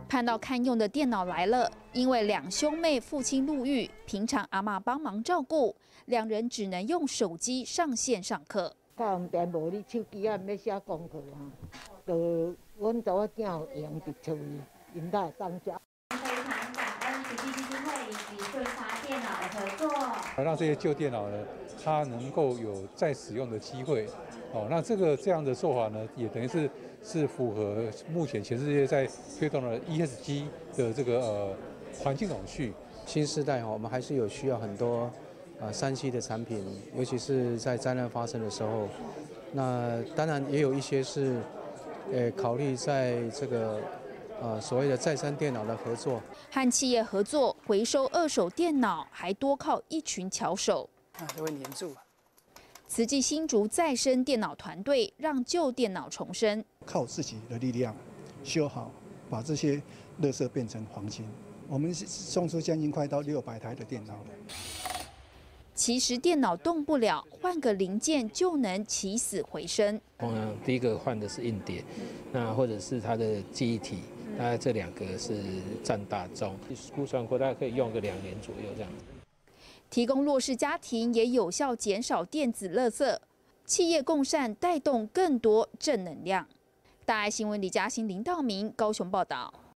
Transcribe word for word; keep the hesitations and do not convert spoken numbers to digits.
盼到堪用的电脑来了，因为两兄妹父亲入狱，平常阿嬷帮忙照顾，两人只能用手机上线上课。 较方便，无你手机啊，要写功课啊，就阮查某囝有用伫厝里，因才会当食。 非常感恩慈济基金会以及顺发电脑的合作， 让这些旧电脑呢，它能够有再使用的机会。哦，那这个这样的做法呢，也等于是是符合目前全世界在推动的 E S G 的这个呃环境永续。 新时代哈，我们还是有需要很多呃三 C 的产品，尤其是在灾难发生的时候。那当然也有一些是，呃，考虑在这个呃所谓的再生电脑的合作， 和企业合作回收二手电脑，还多靠一群巧手。 啊，都会粘住。 慈济新竹再生电脑团队让旧电脑重生， 靠自己的力量修好，把这些垃圾变成黄金。我们送出将近快到六百台的电脑了。 其实电脑动不了，换个零件就能起死回生。 通常第一个换的是硬碟，那或者是它的记忆体，大概这两个是占大宗。估算过大概可以用个两年左右这样。 提供弱势家庭也有效减少电子垃圾，企业共善带动更多正能量。大爱新闻李嘉欣、林道明高雄报道。